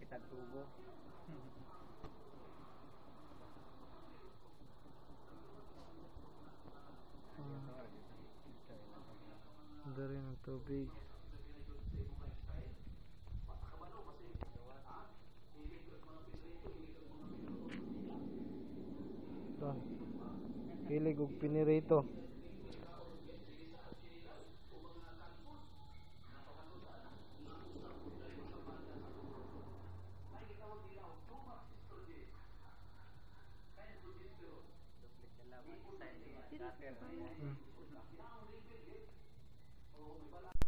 Isang tubo. Ganda rin ang tubig. Ito, kilig og pinirito. Duplik na lang.